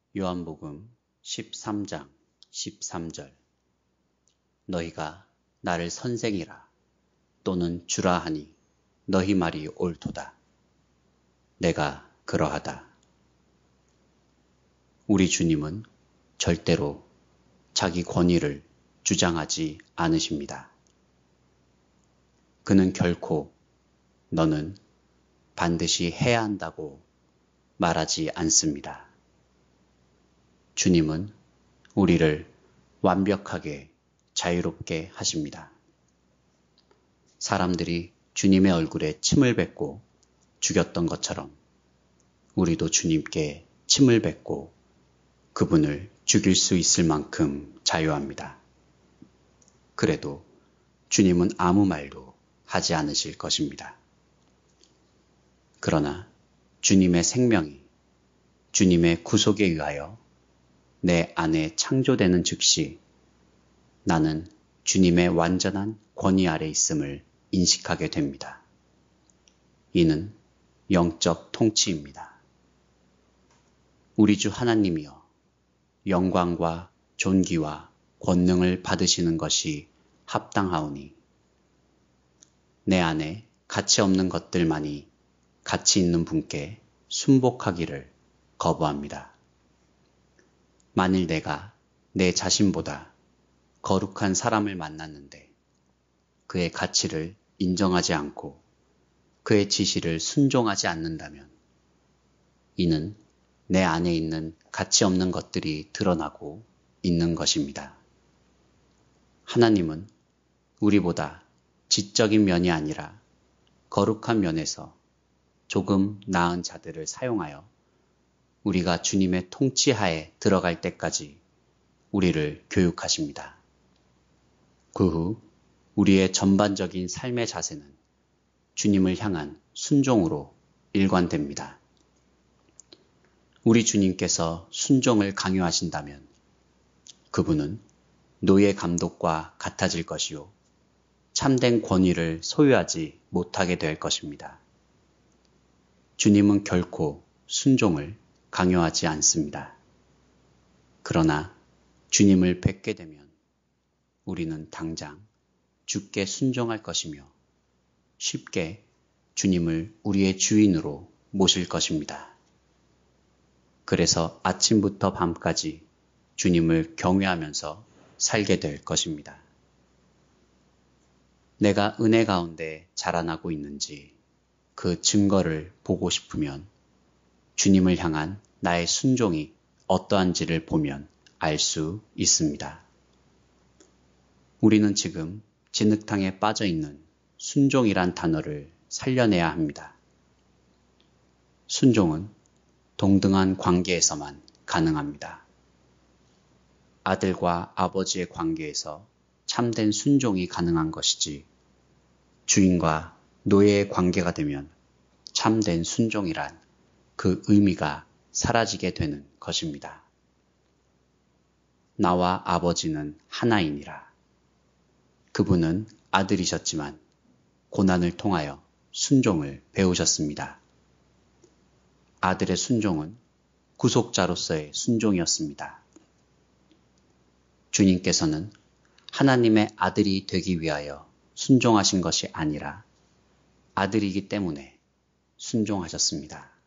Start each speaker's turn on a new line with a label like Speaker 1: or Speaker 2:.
Speaker 1: 요한복음 13장 13절 너희가 나를 선생이라 또는 주라 하니 너희 말이 옳도다. 내가 그러하다. 우리 주님은 절대로 자기 권위를 주장하지 않으십니다. 그는 결코 너는 반드시 해야 한다고 말하지 않습니다. 주님은 우리를 완벽하게 자유롭게 하십니다. 사람들이 주님의 얼굴에 침을 뱉고 죽였던 것처럼 우리도 주님께 침을 뱉고 그분을 죽일 수 있을 만큼 자유합니다. 그래도 주님은 아무 말도 하지 않으실 것입니다. 그러나 주님의 생명이 주님의 구속에 의하여 내 안에 창조되는 즉시 나는 주님의 완전한 권위 아래 있음을 인식하게 됩니다. 이는 영적 통치입니다. 우리 주 하나님이여 영광과 존귀와 권능을 받으시는 것이 합당하오니 내 안에 가치 없는 것들만이 가치 있는 분께 순복하기를 거부합니다. 만일 내가 내 자신보다 거룩한 사람을 만났는데 그의 가치를 인정하지 않고 그의 지시를 순종하지 않는다면 이는 내 안에 있는 가치 없는 것들이 드러나고 있는 것입니다. 하나님은 우리보다 지적인 면이 아니라 거룩한 면에서 조금 나은 자들을 사용하여 우리가 주님의 통치하에 들어갈 때까지 우리를 교육하십니다. 그 후 우리의 전반적인 삶의 자세는 주님을 향한 순종으로 일관됩니다. 우리 주님께서 순종을 강요하신다면 그분은 노예 감독과 같아질 것이요 참된 권위를 소유하지 못하게 될 것입니다. 주님은 결코 순종을 강요하지 않습니다. 그러나 주님을 뵙게 되면 우리는 당장 주께 순종할 것이며 쉽게 주님을 우리의 주인으로 모실 것입니다. 그래서 아침부터 밤까지 주님을 경외하면서 살게 될 것입니다. 내가 은혜 가운데 자라나고 있는지 그 증거를 보고 싶으면 주님을 향한 나의 순종이 어떠한지를 보면 알 수 있습니다. 우리는 지금 진흙탕에 빠져 있는 순종이란 단어를 살려내야 합니다. 순종은 동등한 관계에서만 가능합니다. 아들과 아버지의 관계에서 참된 순종이 가능한 것이지 주인과 노예의 관계가 되면 참된 순종이란 그 의미가 사라지게 되는 것입니다. 나와 아버지는 하나이니라. 그분은 아들이셨지만 고난을 통하여 순종을 배우셨습니다. 아들의 순종은 구속자로서의 순종이었습니다. 주님께서는 하나님의 아들이 되기 위하여 순종하신 것이 아니라 아들이기 때문에 순종하셨습니다.